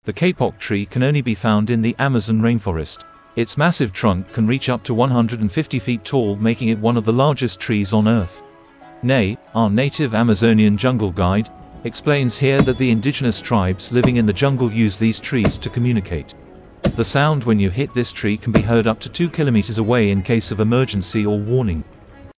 The kapok tree can only be found in the Amazon rainforest. Its massive trunk can reach up to 150 feet tall, making it one of the largest trees on Earth. Nay, our native Amazonian jungle guide, explains here that the indigenous tribes living in the jungle use these trees to communicate. The sound when you hit this tree can be heard up to 2 kilometers away in case of emergency or warning.